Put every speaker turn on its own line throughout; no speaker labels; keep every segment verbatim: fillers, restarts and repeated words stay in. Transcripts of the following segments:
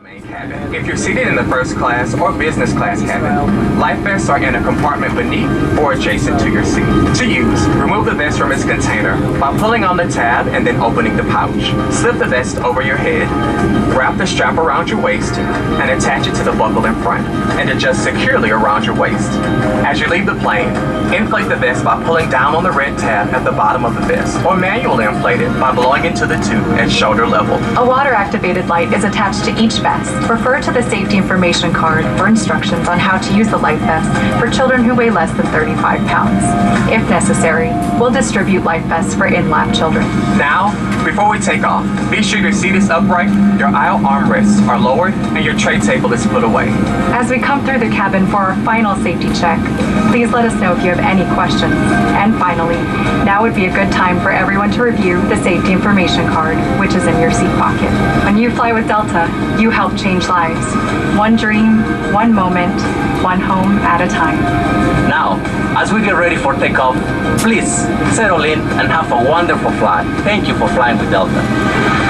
If you're seated in the first class or business class cabin, life vests are in a compartment beneath or adjacent to your seat. To use, remove the vest from its container by pulling on the tab and then opening the pouch. Slip the vest over your head, wrap the strap around your waist, and attach it to the buckle in front, and adjust securely around your waist. As you leave the plane, inflate the vest by pulling down on the red tab at the bottom of the vest, or manually inflate it by blowing into the tube at shoulder level.
A water-activated light is attached to each vest. Refer to the safety information card for instructions on how to use the life vest for children who weigh less than thirty-five pounds. If necessary, we'll distribute life vests for in-lap children.
Now, before we take off, be sure your seat is upright, your aisle armrests are lowered, and your tray table is put away.
As we come through the cabin for our final safety check, please let us know if you have any questions. And finally, now would be a good time for everyone to review the safety information card, which is in your seat pocket. When you fly with Delta, you help change lives. One dream, one moment, one home at a time.
Now, as we get ready for takeoff, please settle in and have a wonderful flight. Thank you for flying with Delta.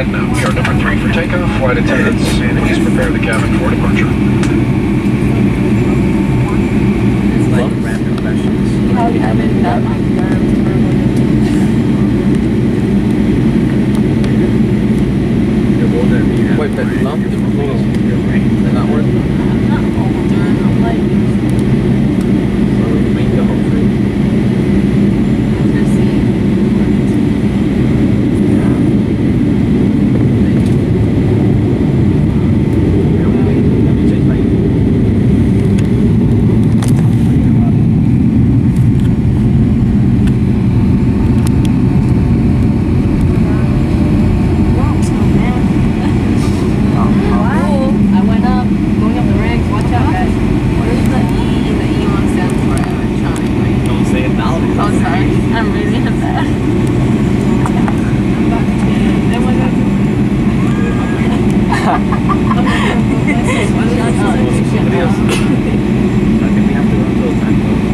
And uh, we are number three for takeoff. Flight attendants, please prepare the cabin for departure.
It's like random questions.
How you have it done?
Wait, but lump? They're not working?
I'm not older. I'm like,
So we make the whole thing.
let's see.
Let me change my I think we have to run those times.